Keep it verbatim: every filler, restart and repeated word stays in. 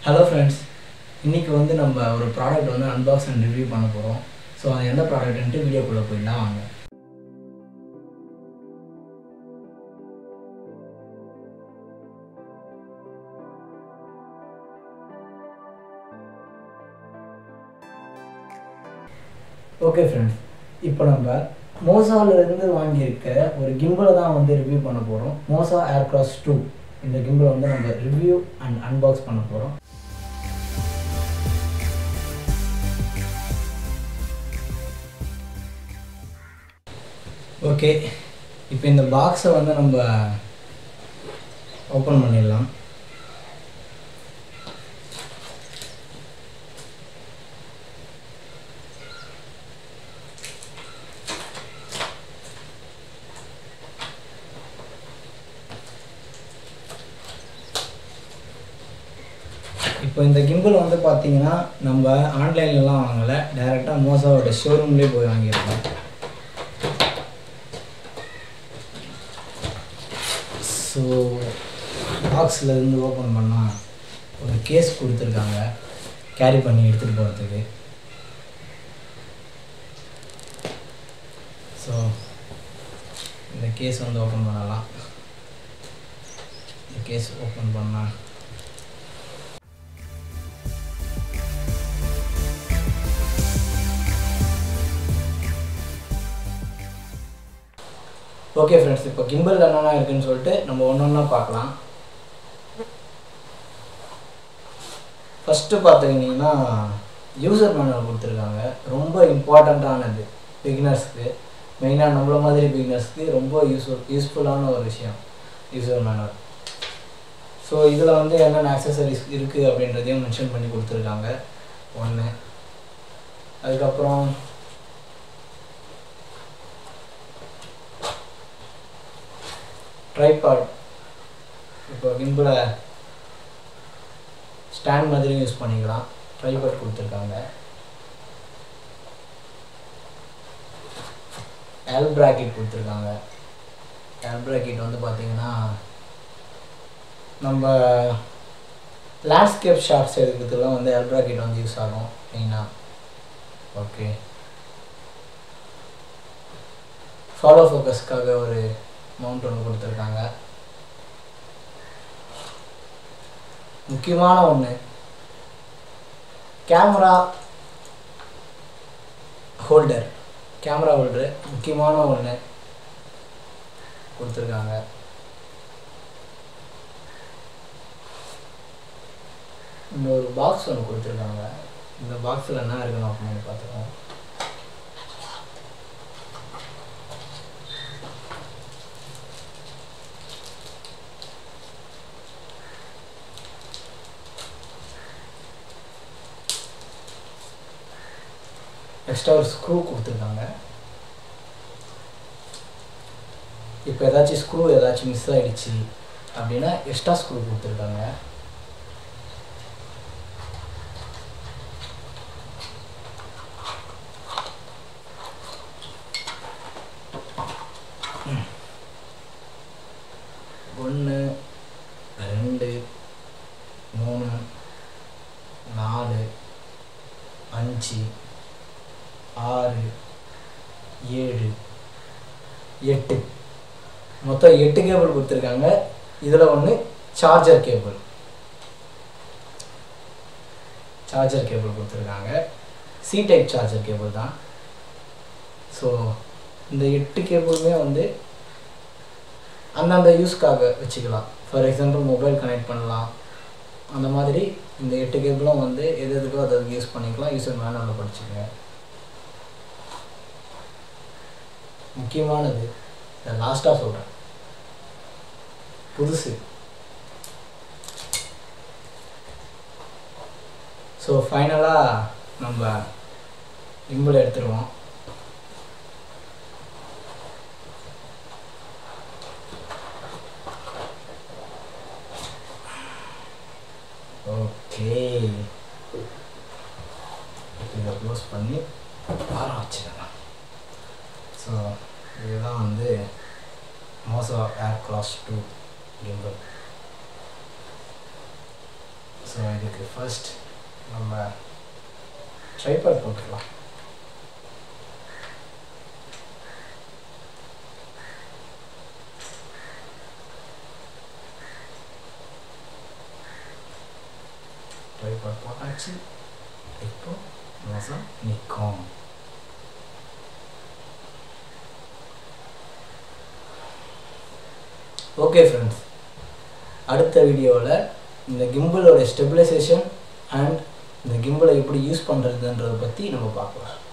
Hello friends, இன்னைக்கு வந்து நம்ம ஒரு ப்ராடக்ட் வந்து அன்பாக்ஸ் அண்ட் ரிவ்யூ பண்ண போறோம். சோ அது என்ன ப்ராடக்ட்னு வீடியோக்குள்ள போய்லாம் வாங்க. ஓகே ஃப்ரெண்ட்ஸ், இப்போ நம்ம மோசால இருந்து வாங்கி இருக்க ஒரு கிம்பலை தான் வந்து ரிவ்யூ பண்ண போறோம். மோசா ஏர்கிராஸ் டூ இந்த கிம்பல் வந்து நம்ம ரிவ்யூ அண்ட் அன்பாக்ஸ் பண்ண போறோம். ஓகே, இப்போ இந்த பாக்ஸை வந்து நம்ம ஓப்பன் பண்ணிடலாம். இப்போ இந்த கிம்பல் வந்து பார்த்தீங்கன்னா நம்ம ஆன்லைன்லலாம் வாங்கலை, டைரெக்டாக மோசாவோட ஷோரூம்லேயே போய் வாங்கியிருக்கோம். ஸோ பாக்ஸில் இருந்து ஓப்பன் பண்ணால் ஒரு கேஸ் கொடுத்துருக்காங்க கேரி பண்ணி எடுத்துகிட்டு போகிறதுக்கு. ஸோ இந்த கேஸ் வந்து ஓப்பன் பண்ணலாம். இந்த கேஸ் ஓப்பன் பண்ணால் ஓகே ஃப்ரெண்ட்ஸ், இப்போ கிம்பல் என்னென்ன இருக்குன்னு சொல்லிட்டு நம்ம ஒன்று ஒன்றா பார்க்கலாம். ஃபஸ்ட்டு பார்த்துக்கிட்டிங்கன்னா யூசர் மேனுவல் கொடுத்துருக்காங்க. ரொம்ப இம்பார்ட்டண்ட்டானது பிகினர்ஸ்க்கு, மெயினாக நம்மள மாதிரி பிகினர்ஸ்க்கு ரொம்ப யூஸ்ஃபுல் யூஸ்ஃபுல்லான ஒரு விஷயம் யூசர் மேனுவல். ஸோ இதில் வந்து என்னென்ன ஆக்சசரிஸ் இருக்குது அப்படின்றதையும் மென்ஷன் பண்ணி கொடுத்துருக்காங்க ஒன்று. அதுக்கப்புறம் ட்ரைபாட், இப்போ கிம்பலை ஸ்டாண்ட் மாதிரி யூஸ் பண்ணிக்கலாம். ட்ரைபாட் கொடுத்துருக்காங்க. எல் பிராக்கெட் கொடுத்துருக்காங்க. எல் பிராக்கெட் வந்து பார்த்திங்கன்னா நம்ம லேண்ட்ஸ்கேப் ஷாட்ஸ் எடுக்கிறதுலாம் வந்து எல் பிராக்கெட் வந்து யூஸ் ஆகும் மெயினாக. ஓகே, ஃபாலோ ஃபோக்கஸ்க்காக ஒரு மவுண்ட் ஒன்று கொடுத்துருக்காங்க. முக்கியமான ஒன்று கேமரா ஹோல்டர், கேமரா ஹோல்டரு முக்கியமான ஒன்று கொடுத்துருக்காங்க. இந்த ஒரு பாக்ஸ் ஒன்று கொடுத்துருக்காங்க. இந்த பாக்ஸில் என்ன இருக்குன்னு அப்படின்னு பார்த்துக்கோங்க. எக்ஸ்ட்ரா ஒரு ஸ்க்ரூ கொடுத்துருக்காங்க. இப்போ ஏதாச்சும் ஸ்க்ரூ ஏதாச்சும் மிஸ் ஆகிடுச்சு அப்படின்னா எக்ஸ்ட்ரா ஸ்க்ரூ கொடுத்துருக்காங்க. ஒன்று ரெண்டு மூணு நாலு அஞ்சு ஆறு ஏழு எட்டு, மொத்தம் எட்டு கேபிள் கொடுத்துருக்காங்க. இதில் ஒன்று சார்ஜர் கேபிள் சார்ஜர் கேபிள் கொடுத்துருக்காங்க. சி டைப் சார்ஜர் கேபிள் தான். ஸோ இந்த எட்டு கேபிளுமே வந்து அந்தந்த யூஸ்க்காக வச்சுக்கலாம். ஃபார் எக்ஸாம்பிள் மொபைல் கனெக்ட் பண்ணலாம். அந்த மாதிரி இந்த எட்டு கேபிளும் வந்து எது எதுக்கோ அதை யூஸ் பண்ணிக்கலாம். யூஸர் மேனுவலில் படிச்சுக்கங்க. முக்கியமானது இதை லாஸ்ட்டாக சொல்கிறேன், புதுசு. ஸோ ஃபைனலாக நம்ம கிம்பல் எடுத்துருவோம். ஓகே, இதை க்ளோஸ் பண்ணி பாரம் வச்சுக்கலாம். ஸோ இதுதான் வந்து Moza AirCross two gimbal. So so இதுக்கு ஃபர்ஸ்ட் நம்ம ட்ரைபாட் போட்டுக்கலாம். ட்ரைபாட் போட்டாச்சு. இப்போ மாதம் நிற்கும். ஓகே ஃப்ரெண்ட்ஸ், அடுத்த வீடியோவில் இந்த கிம்பிளோட ஸ்டெபிலைசேஷன் அண்ட் இந்த கிம்பிளை எப்படி யூஸ் பண்ணுறதுன்றதை பற்றி நம்ம பார்க்கலாம்.